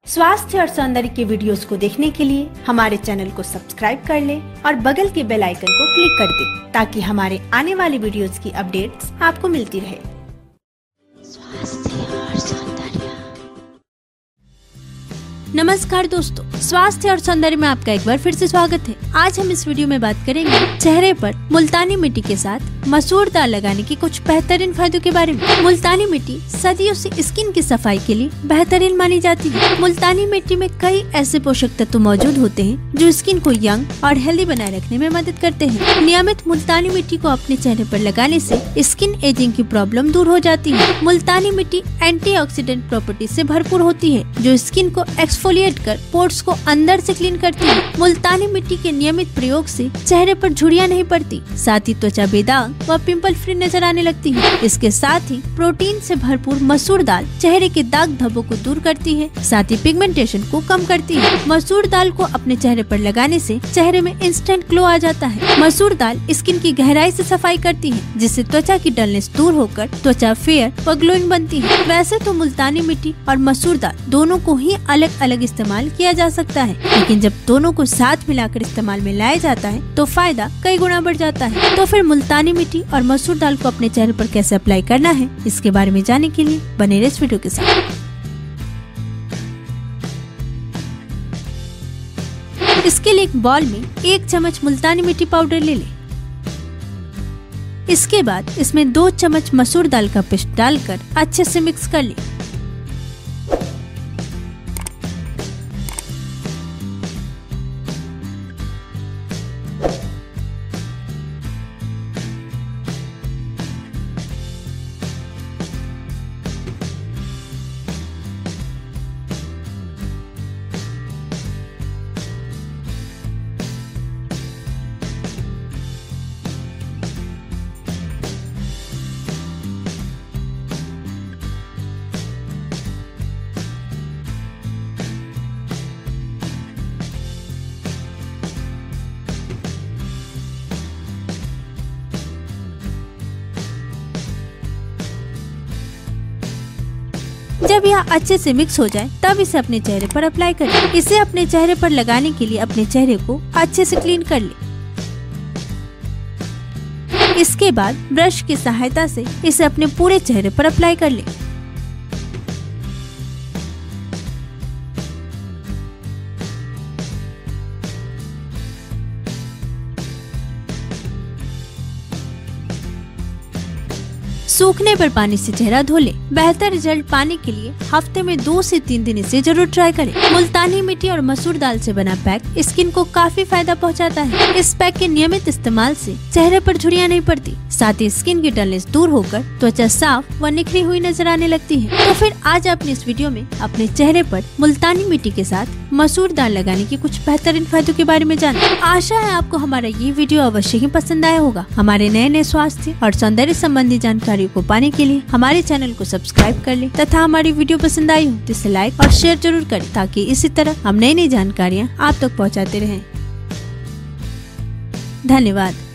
स्वास्थ्य और सौंदर्य के वीडियोस को देखने के लिए हमारे चैनल को सब्सक्राइब कर लें और बगल के बेल आइकन को क्लिक कर दें ताकि हमारे आने वाले वीडियोस की अपडेट्स आपको मिलती रहे। नमस्कार दोस्तों, स्वास्थ्य और सौंदर्य में आपका एक बार फिर से स्वागत है। आज हम इस वीडियो में बात करेंगे चेहरे पर मुल्तानी मिट्टी के साथ मसूर दाल लगाने के कुछ बेहतरीन फायदों के बारे में। मुल्तानी मिट्टी सदियों से स्किन की सफाई के लिए बेहतरीन मानी जाती है। मुल्तानी मिट्टी में कई ऐसे पोषक तत्व मौजूद होते हैं जो स्किन को यंग और हेल्दी बनाए रखने में मदद करते हैं। नियमित मुल्तानी मिट्टी को अपने चेहरे पर लगाने से स्किन एजिंग की प्रॉब्लम दूर हो जाती है। मुल्तानी मिट्टी एंटीऑक्सीडेंट प्रॉपर्टी से भरपूर होती है जो स्किन को एक्सफोलिएट कर पोर्स को अंदर से क्लीन करती है। मुल्तानी मिट्टी के नियमित प्रयोग से चेहरे पर झुर्रियां नहीं पड़ती, साथ ही त्वचा बेदाग व पिंपल फ्री नजर आने लगती है। इसके साथ ही प्रोटीन से भरपूर मसूर दाल चेहरे के दाग धब्बों को दूर करती है, साथ ही पिगमेंटेशन को कम करती है। मसूर दाल को अपने चेहरे पर लगाने से चेहरे में इंस्टेंट ग्लो आ जाता है। मसूर दाल स्किन की गहराई से सफाई करती है जिससे त्वचा की डलनेस दूर होकर त्वचा फेयर व ग्लोइंग बनती है। वैसे तो मुल्तानी मिट्टी और मसूर दाल दोनों को ही अलग अलग इस्तेमाल किया जा सकता है, लेकिन जब दोनों को साथ मिलाकर इस्तेमाल में लाया जाता है तो फायदा कई गुना बढ़ जाता है। तो फिर मुल्तानी मिट्टी और मसूर दाल को अपने चेहरे पर कैसे अप्लाई करना है, इसके बारे में जानने के लिए बने रहिए इस वीडियो के साथ। इसके लिए एक बॉल में 1 चम्मच मुल्तानी मिट्टी पाउडर ले लें। इसके बाद इसमें 2 चम्मच मसूर दाल का पेस्ट डालकर अच्छे से मिक्स कर लें। जब यह अच्छे से मिक्स हो जाए तब इसे अपने चेहरे पर अप्लाई करें। इसे अपने चेहरे पर लगाने के लिए अपने चेहरे को अच्छे से क्लीन कर लें। इसके बाद ब्रश की सहायता से इसे अपने पूरे चेहरे पर अप्लाई कर लें। सूखने पर पानी से चेहरा धो ले। बेहतर रिजल्ट पाने के लिए हफ्ते में 2 से 3 दिन इसे जरूर ट्राई करें। मुल्तानी मिट्टी और मसूर दाल से बना पैक स्किन को काफी फायदा पहुंचाता है। इस पैक के नियमित इस्तेमाल से चेहरे पर झुर्रियां नहीं पड़ती, साथ ही स्किन की डलनेस दूर होकर त्वचा साफ व निखरी हुई नजर आने लगती है। तो फिर आज आपने इस वीडियो में अपने चेहरे पर मुल्तानी मिट्टी के साथ मसूर दाल लगाने के कुछ बेहतरीन फायदों के बारे में जाना। आशा है आपको हमारा ये वीडियो अवश्य ही पसंद आया होगा। हमारे नए स्वास्थ्य और सौंदर्य संबंधी जानकारी को पाने के लिए हमारे चैनल को सब्सक्राइब कर लें तथा हमारी वीडियो पसंद आई हो तो इसे लाइक और शेयर जरूर करें ताकि इसी तरह हम नई जानकारियाँ आप तक पहुँचाते रहें। धन्यवाद।